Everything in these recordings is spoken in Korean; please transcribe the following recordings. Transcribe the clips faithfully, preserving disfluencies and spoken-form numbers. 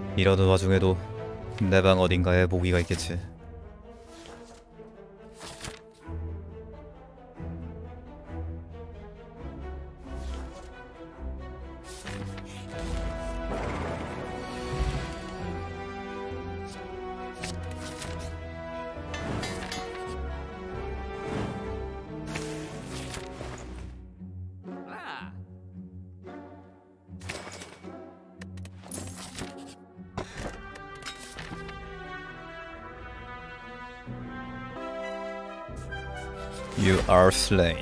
이러는 와중에도 내 방 어딘가에 모기가 있겠지. You are slain.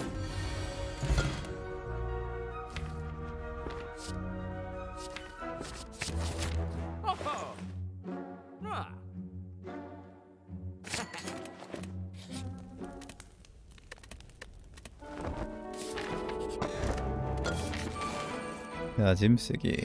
야, 짐쓰기.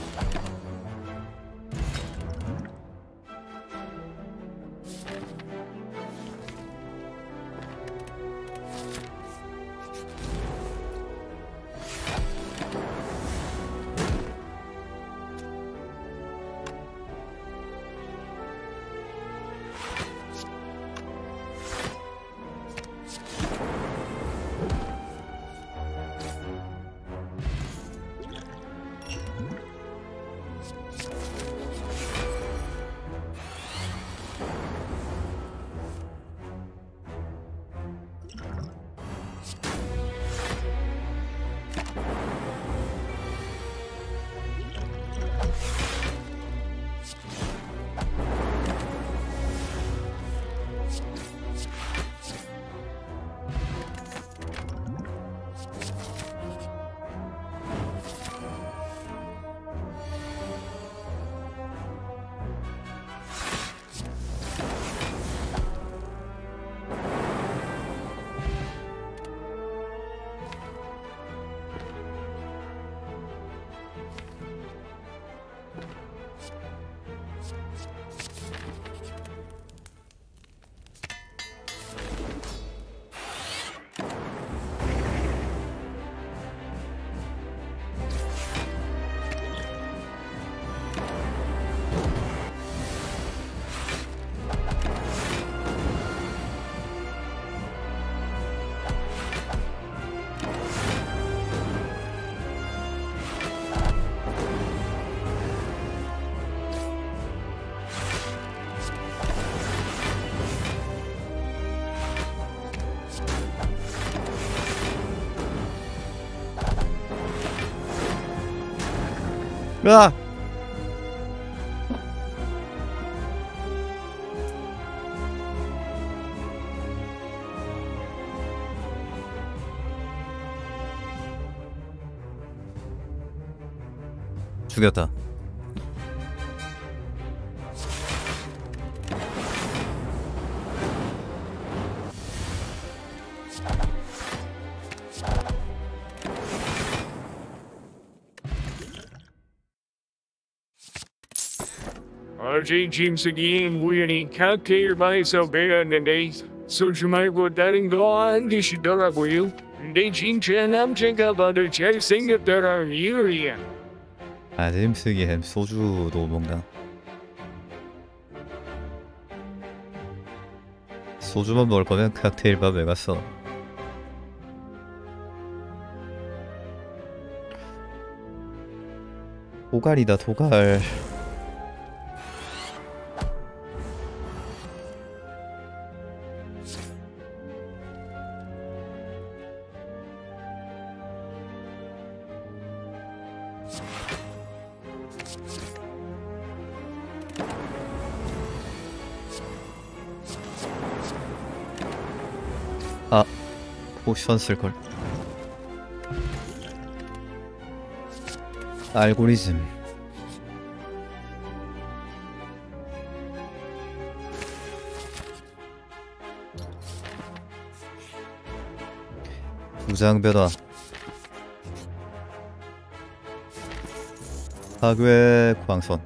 으아! 죽였다. 어제 짐승이 우연히 칵테일 바에서 배웠는데 소주 말고 다른 거 안 드시더라고요. 근데 진짜 남자가 봐도 잘생겼더라 이유야. 아, 짐쓰기 햄 소주도 먹나? 소주만 먹을 거면 칵테일 바 왜 갔어? 도갈이다, 도갈. 아, 포션 쓸걸. 알고리즘. 무장 변화. 파괴 광선.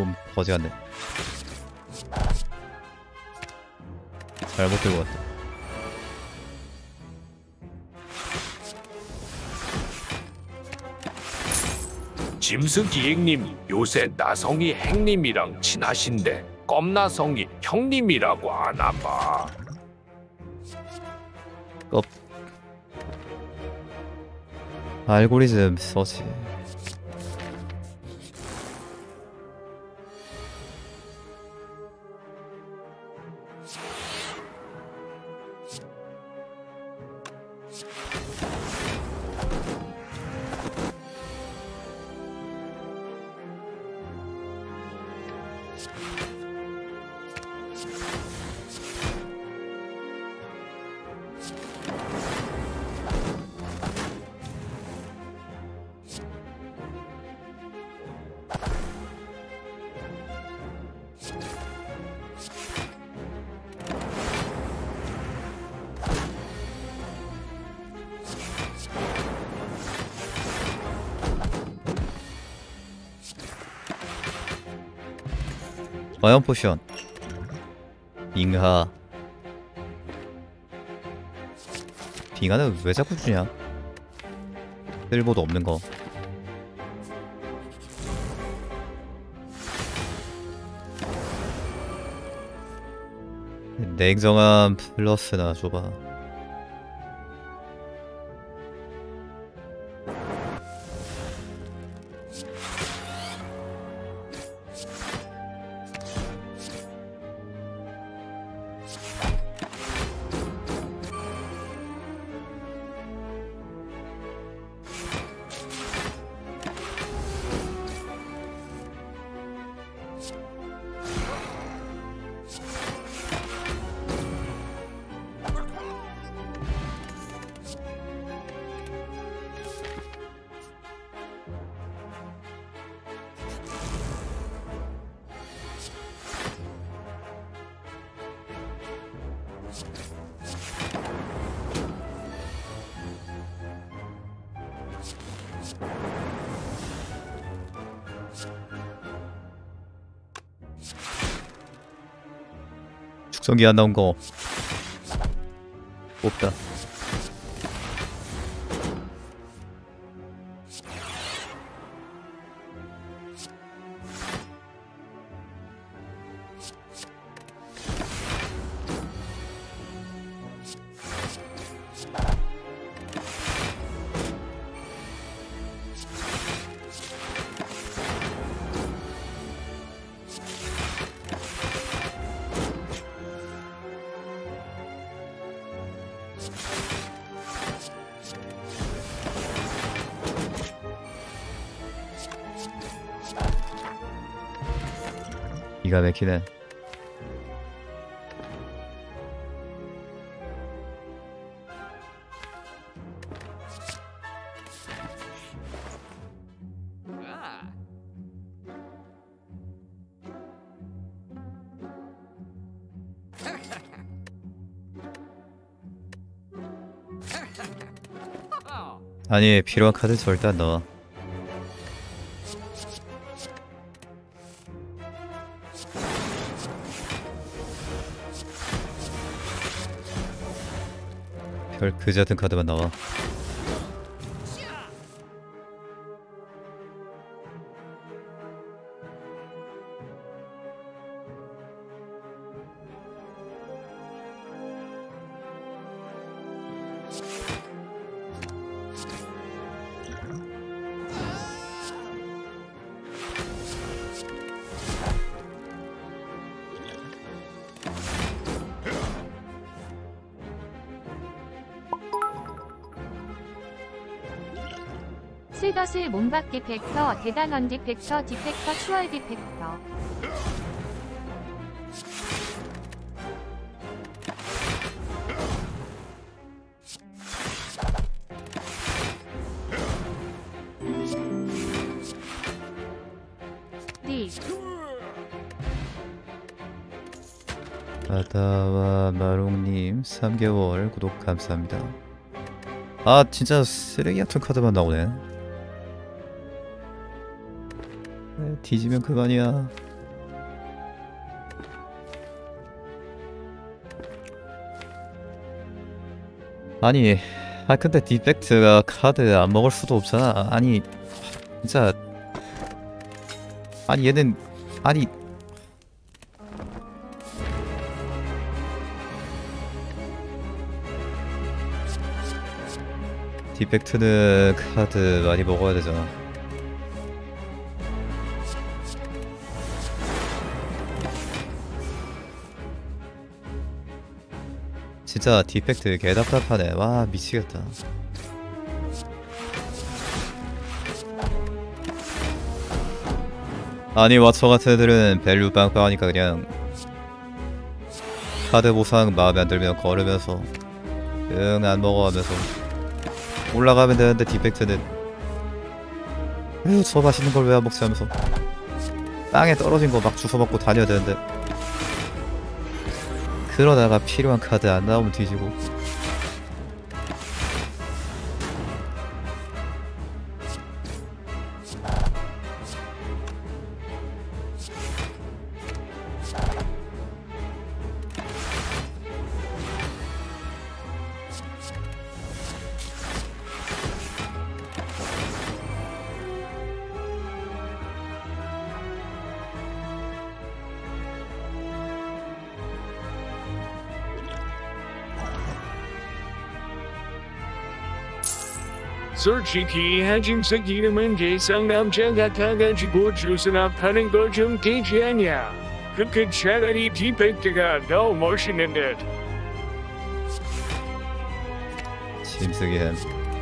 좀 거지 같네. 잘못 들고 왔다. 짐승기행님 요새 나성이 행님이랑 친하신데 껌나성이 형님이라고 하나봐. 껍. 알고리즘 서치. 과연 포션 잉하. 빙하는 왜 자꾸 주냐? 쓸모도 없는 거. 냉정한 플러스나 줘봐. 축성기 안 나온 거 없다. 기가 막히네. 아니, 필요한 카드 절대 안 넣어. 별 그지 같은 카드만 나와. 슬더슬 몸박 디펙터, 대단원 디펙터, 디펙터, 추월 디펙터. D. 바다와 마롱님 삼 개월 구독 감사합니다. 아, 진짜 쓰레기 같은 카드만 나오네. 뒤지면 그만이야. 아니, 아 근데 디펙트가 카드 안 먹을 수도 없잖아. 아니, 진짜. 아니 얘는 아니. 디펙트는 카드 많이 먹어야 되잖아. 진짜 디펙트 개답답하네. 와 미치겠다. 아니 와처 같은 애들은 밸류 빵빵하니까 그냥 카드 보상 마음에 안 들면 걸으면서 응 안 먹어 하면서 올라가면 되는데 디펙트는 에휴 저 맛있는 걸 왜 안 먹지 하면서 땅에 떨어진 거 막 주워 먹고 다녀야 되는데 그러다가 필요한 카드 안 나오면 뒤지고. 솔직히 하짐석 이름은 개성 남자 같아가지고 주스나 파는 거 좀 되지 않냐? 그그 차라리 디펙트가 더 멋있는 듯. 심쓰기 햄.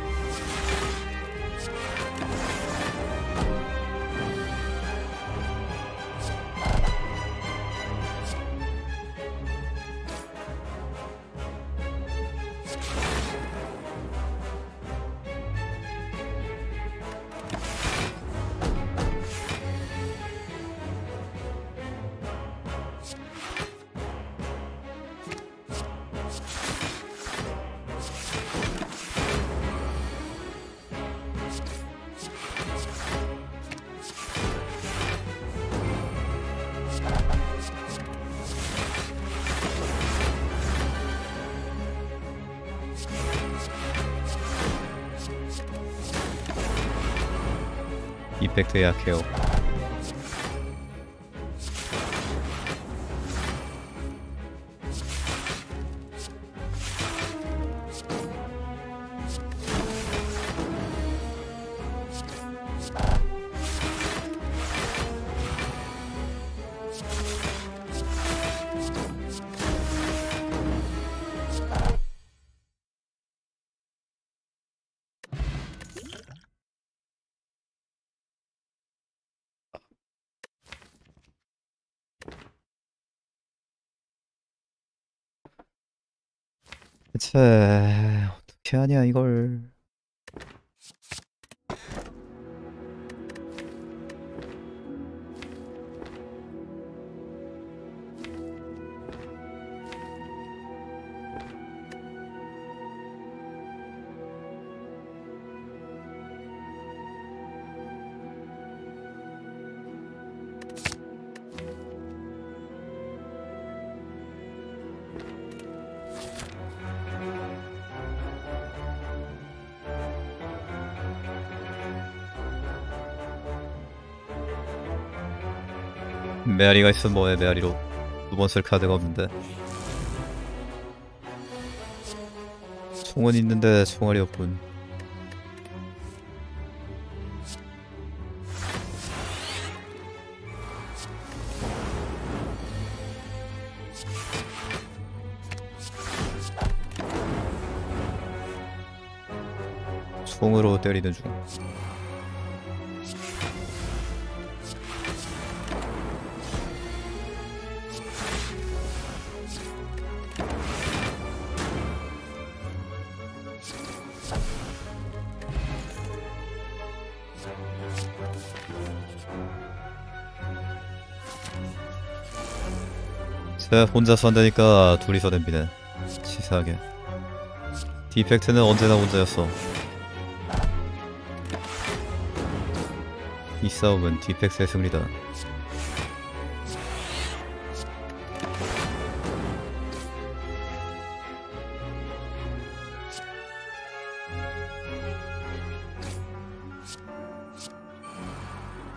이펙트 약해요. 대체 어떻게 하냐 이걸. 메아리가 있으면 뭐해. 메아리로 두 번 쓸 카드가 없는데. 총은 있는데 총알이 없군. 총으로 때리는 중. 쟤 혼자서 한다니까 둘이서 덤비네. 치사하게. 디펙트는 언제나 혼자였어. 이 싸움은 디펙트의 승리다.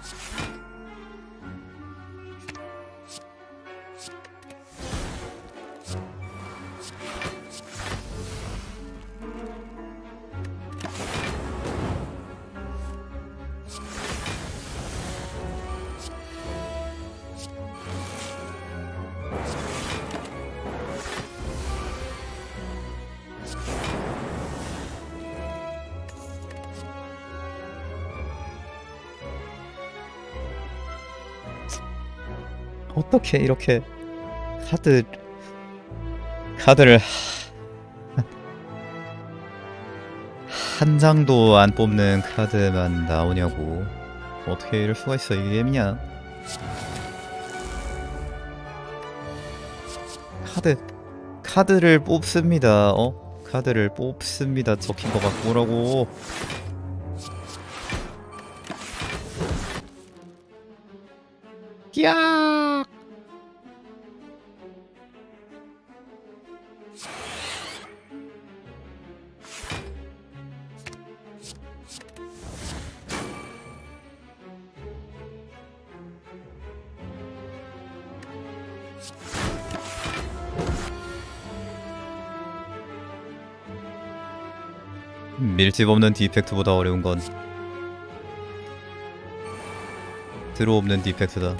어떻게 이렇게 카드 카드를 한 장도 안 뽑는 카드만 나오냐고. 어떻게 이럴 수가 있어. 이게 게임이냐. 카드 카드를 뽑습니다. 어? 카드를 뽑습니다. 적힌 거 갖고 오라고. 야! 밀집 없는 디펙트보다 어려운 건 드로 없는 디펙트다.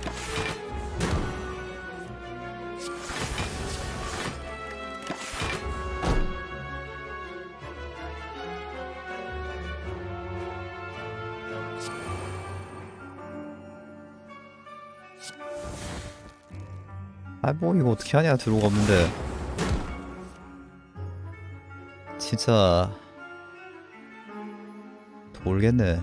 아 뭐 이거 어떻게 하냐. 드로가 없는데 진짜 모르겠네.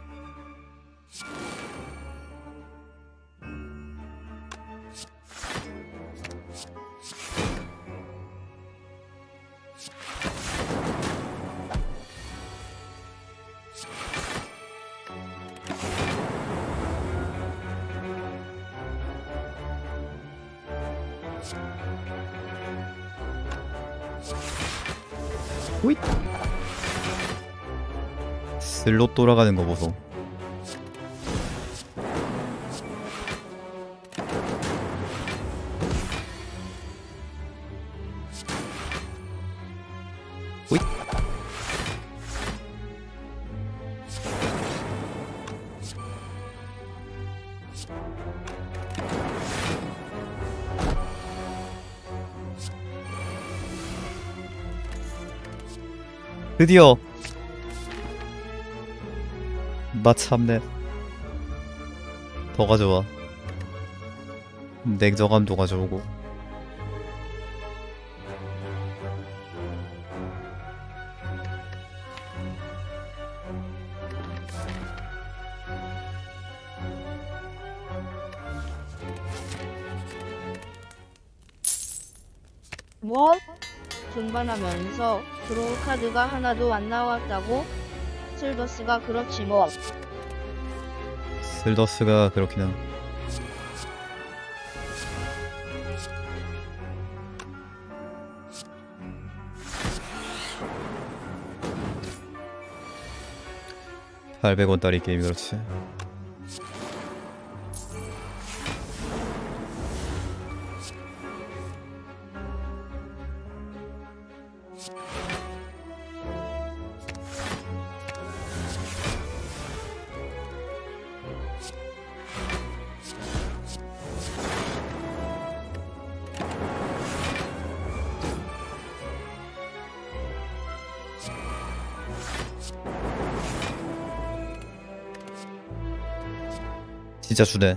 호잇! 슬롯 돌아가는 거 보소. 호잇! 드디어 마참네. 더 가져와. 냉정함도 가져오고. 뭐? 등반하면서 드로우 카드가 하나도 안 나왔다고? 슬더스가 그렇지 뭐. 슬더스가 그렇긴 함. 팔백 원짜리 게임이 그렇지. 진짜 주네.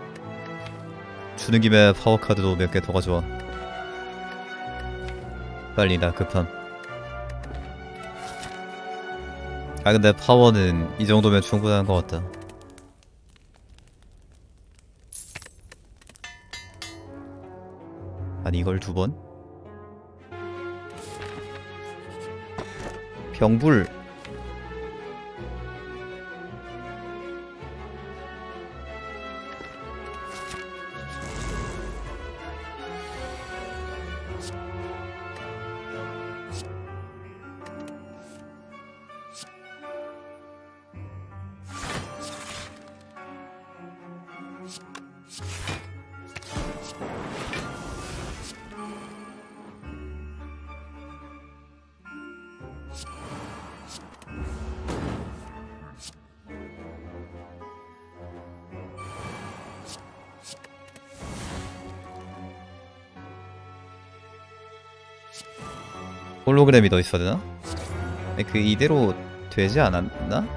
주는 김에 파워카드도 몇 개 더 가져와. 빨리 나 급함. 아 근데 파워는 이 정도면 충분한 것 같다. 아니 이걸 두 번? 병불. 홀로그램이 더 있어야 되나? 아니, 그 이대로 되지 않았나?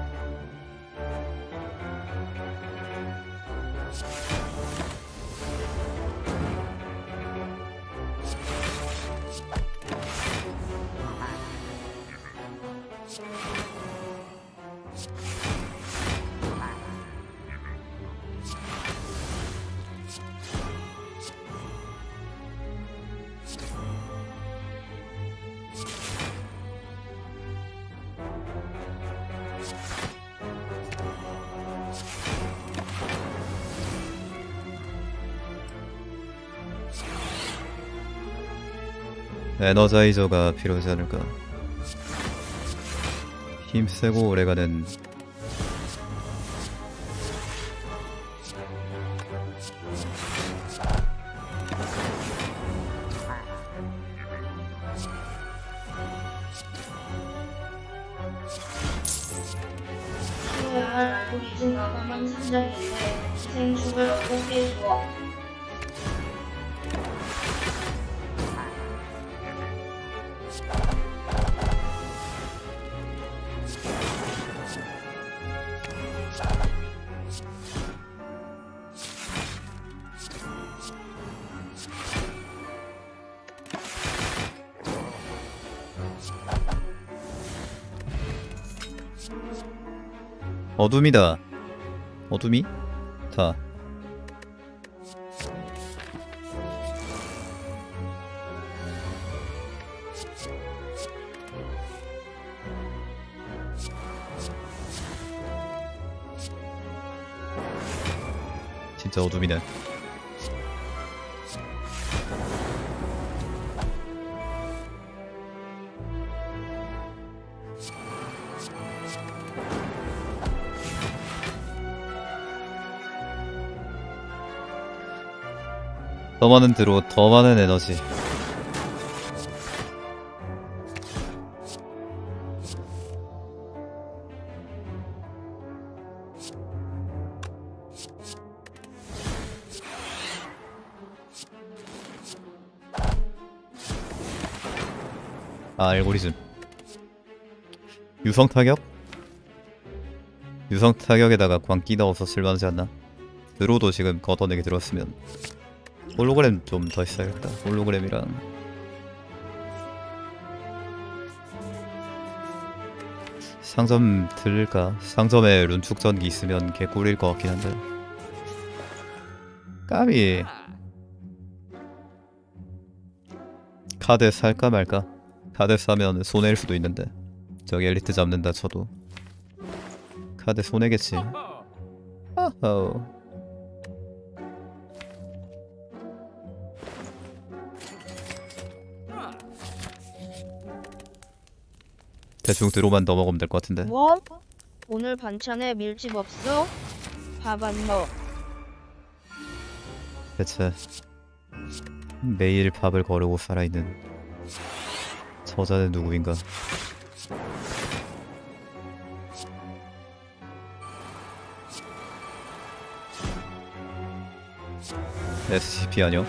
에너자이저가 필요하지 않을까. 힘세고 오래가는 키워야 할 알고리즘 과감한 상자인데 기생충을 곱게 주어. 어둠이다. 어둠이? 다. 진짜 어둠이네. 더 많은 드로 더 많은 에너지. 아, 알고리즘. 유성 타격? 유성 타격에다가 광기 넣어서 쓸만하지 않나? 드로도 지금 걷어내게 들었으면 홀로그램 좀 더 있어야겠다. 홀로그램이랑 상점 들릴까? 상점에 룬축전기 있으면 개꿀일 것 같긴 한데. 까비. 카드 살까 말까? 카드 사면 손해일 수도 있는데. 저기 엘리트 잡는다 쳐도 카드 손해겠지. 어허. 대충 드로만 더 먹으면 될 것 같은데. 뭐? 오늘 반찬에 밀집 없어? 밥 안 넣어. 대체 매일 밥을 거르고 살아있는 저자는 누구인가? 에스시피 아니야?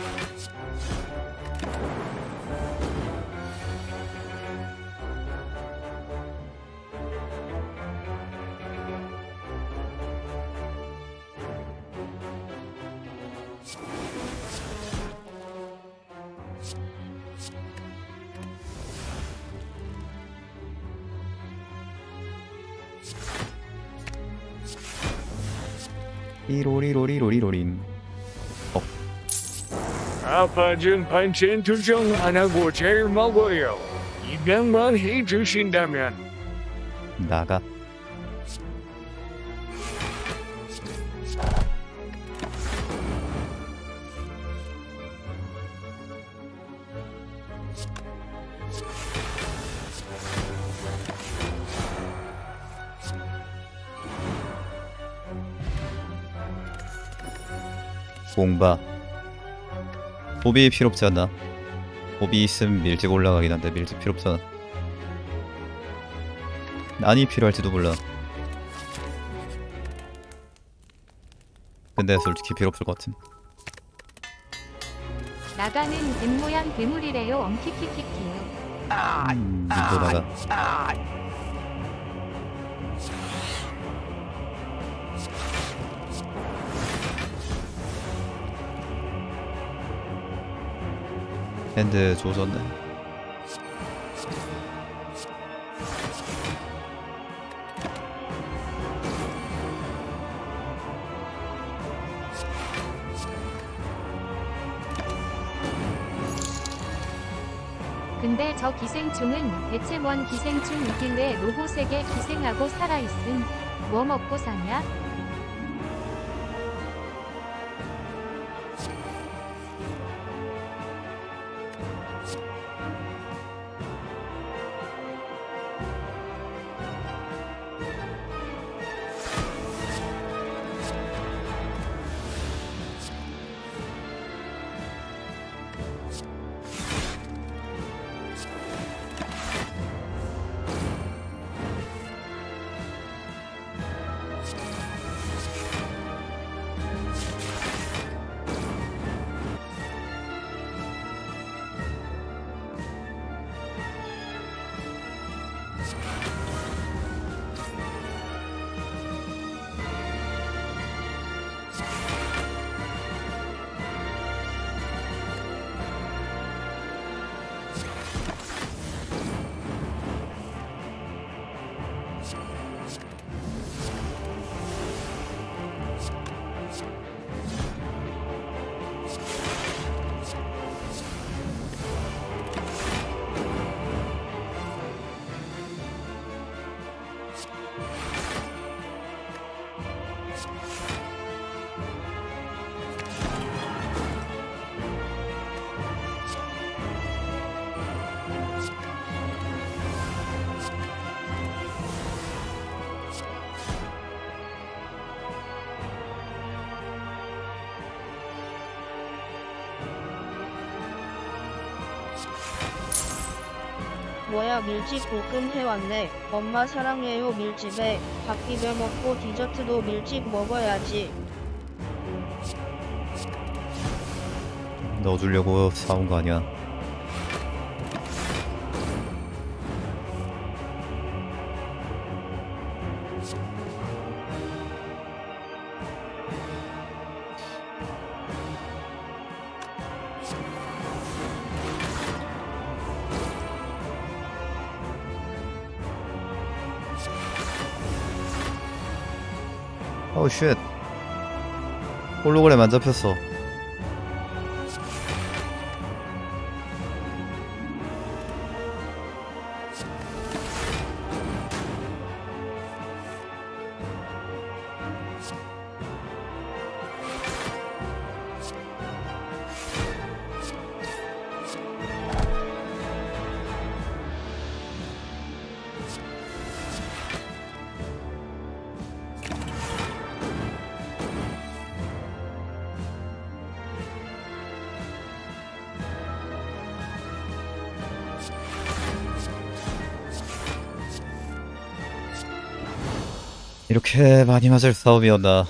리로리로리로리로린. 어. 아빠는 반찬 투정 안 하고 잘 먹어요. 입양만 해주신다면. 나가. 공바. 보비 필요 없지 않나? 보비 있으면 밀집 올라가긴 한데 밀집 필요 없잖아. 난이 필요할지도 몰라. 근데 솔직히 필요 없을 것 같음. 나가는 뱀 모양 괴물이래요. 엉키키키키. 음, 돌아가. 핸드 조졌네. 근데 저 기생충은 대체 뭔 기생충이길래 로봇에게 기생하고 살아있음. 뭐 먹고 사냐? 뭐야 밀집 볶음 해왔네. 엄마 사랑해요 밀집에. 밥 비벼 먹고 디저트도 밀집 먹어야지. 넣어주려고 사온 거 아니야. 어우 쉣. 홀로그램 안 잡혔어. 이렇게 많이 맞을 싸움이었나.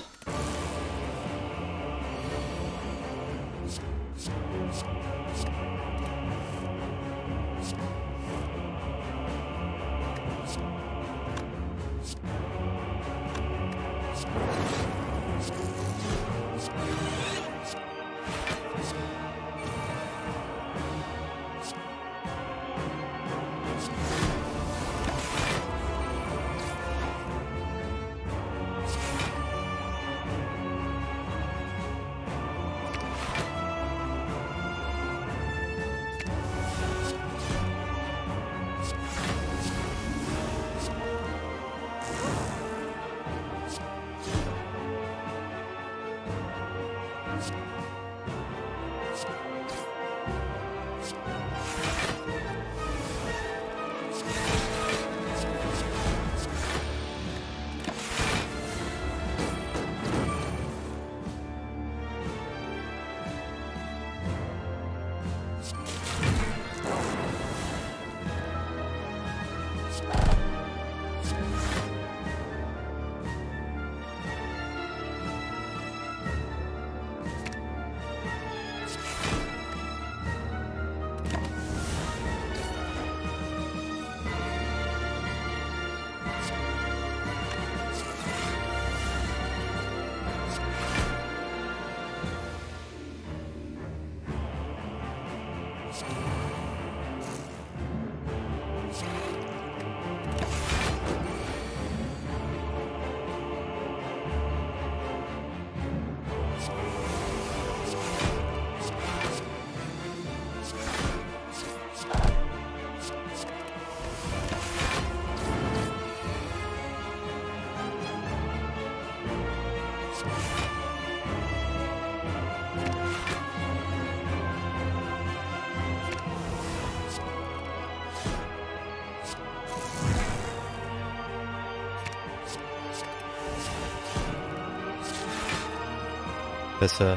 됐어.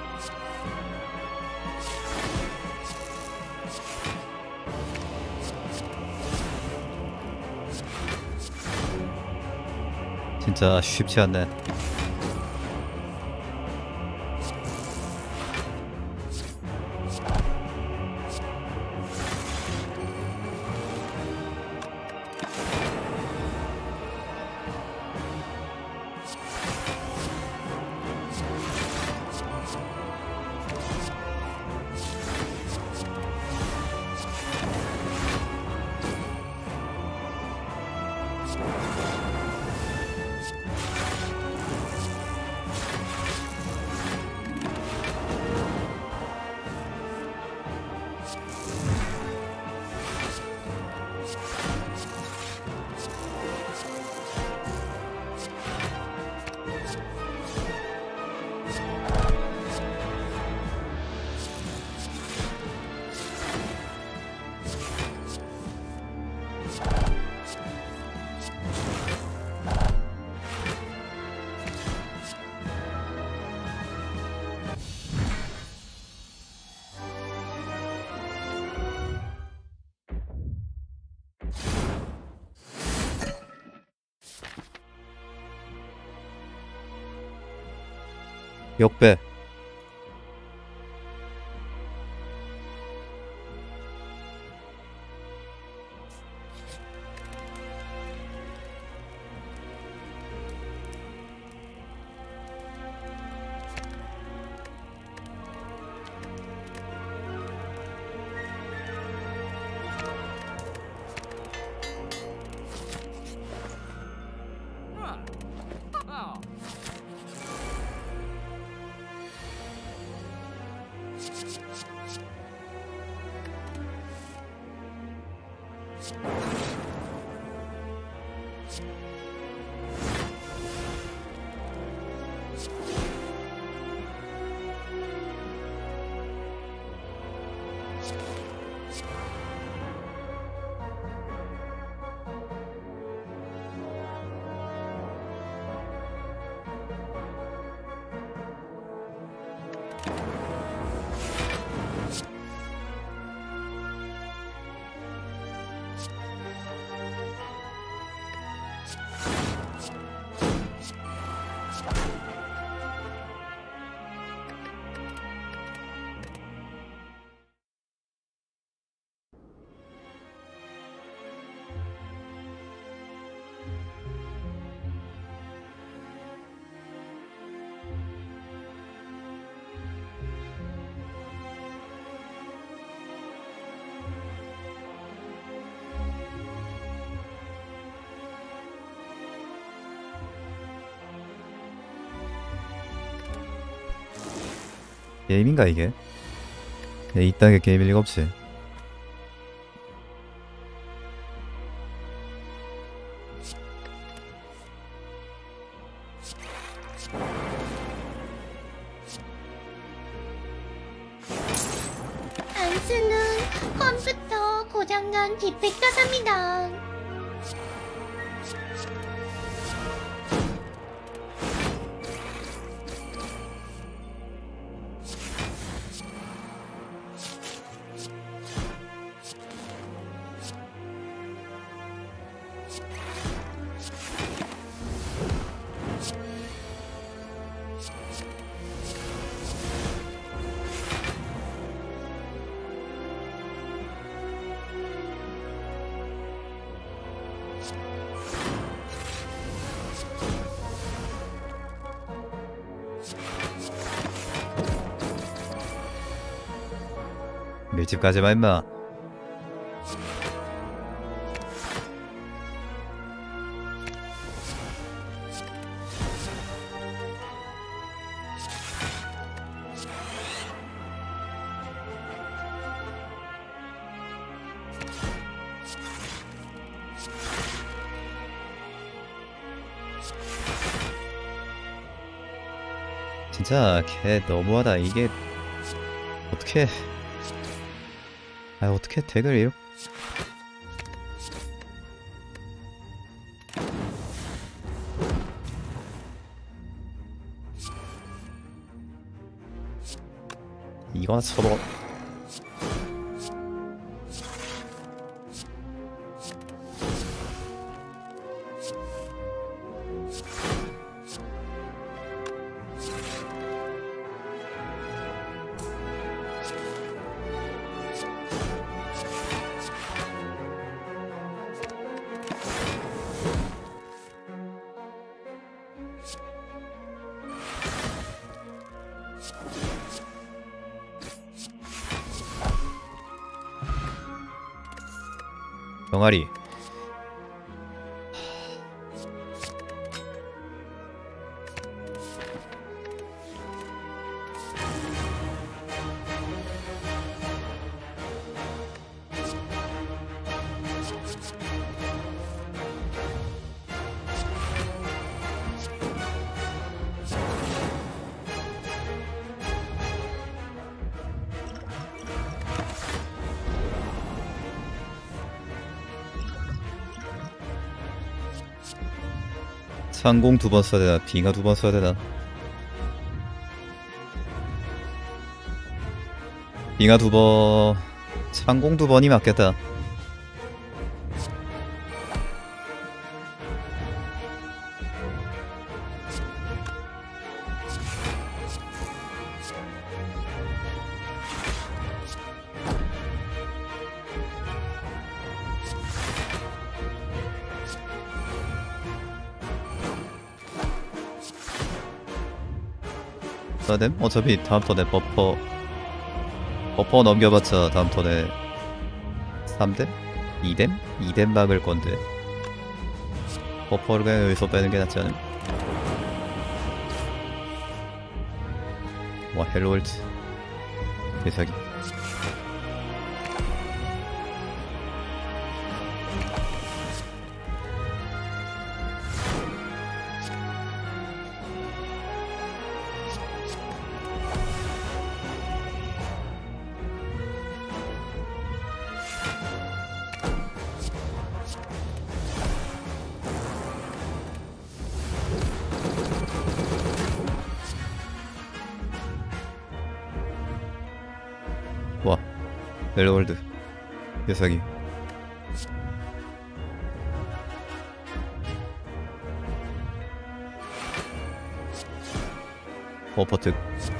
진짜 쉽지 않네. 역배. 게임인가 이게? 네, 이딴 게 게임일 리가 없지. 안쓰는 컴퓨터 고장난 디펙터 삽니다. 밀집 가지마 임마. 진짜 걔 너무하다. 이게 어떻게 아 어떻게 덱을 이렇게 이거나 쳐먹어. 병아리. 상공 두 번 써야 되나? 빙하 두 번 써야 되나? 빙하 두 번... 상공 두 번이 맞겠다. 써야됨? 어차피 다음 턴에 버퍼 버퍼 넘겨봤자 다음 턴에 삼 뎀? 이 뎀? 이 뎀 막을 건데 버퍼를 그냥 여기서 빼는 게 낫지 않음? 와 헬로월드 대사기. 와 헬로월드 대사기. 버퍼특.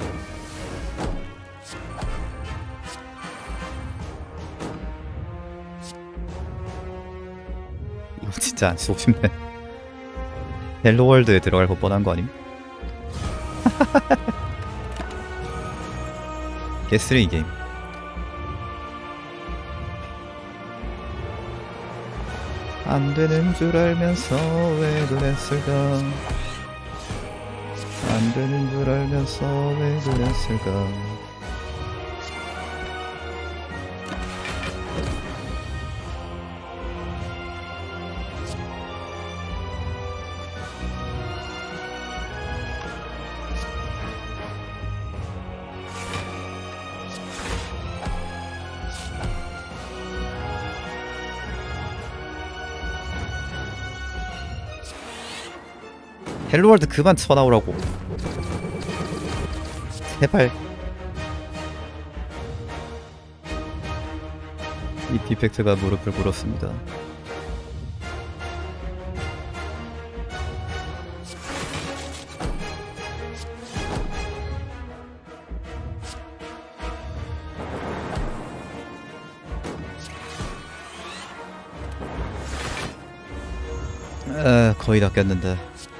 이거 진짜 안 쓰고 싶네. 헬로월드에 들어갈 거 뻔한 거 아님? 개쓰레기 게임. 안 되는 줄 알면서 왜 그랬을까? 안 되는 줄 알면서 왜 그랬을까? 헬로월드 그만 쳐나오라고. 제발. 이 디펙트가 무릎을 꿇었습니다. 아, 거의 다 깼는데.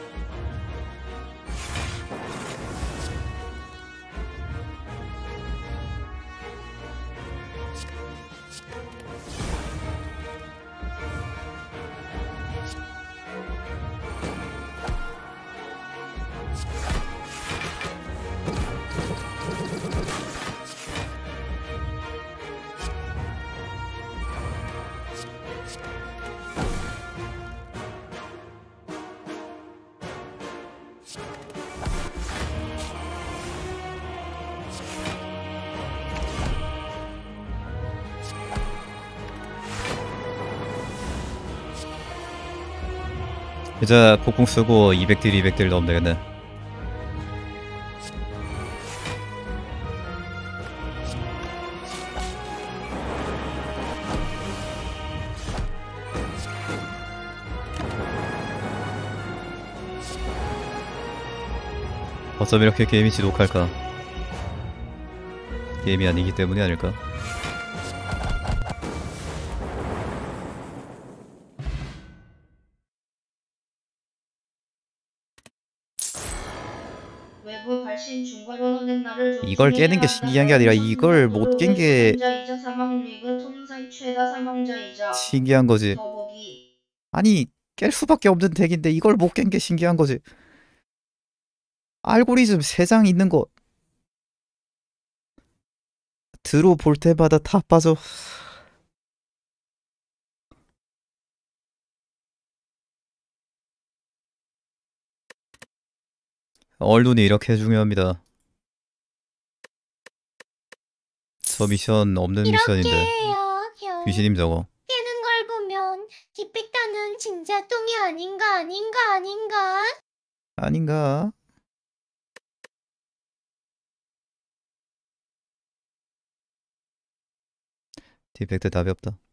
이제 폭풍 쓰고 이백 딜 이백 딜 넣으면 되겠네. 어쩜 이렇게 게임이 지독할까? 게임이 아니기 때문이 아닐까? 외부 발신 중과번호는 나를 이걸 깨는 게 신기한 게 아니라 이걸 못 깬 게 사망자이자 사망 리그 통산 최다 사망자이자 신기한 거지. 더보기. 아니 깰 수밖에 없는 덱인데 이걸 못 깬 게 신기한 거지. 알고리즘 세 장 있는 거 들어볼 때마다 다 빠져. 얼눈이 이렇게 중요합니다. 저 미션 없는 미션인데 해요, 형. 귀신임 저거. 깨는 걸 보면 디펙터는 진짜 똥이 아닌가 아닌가 아닌가? 아닌가? 디펙트 답이 없다.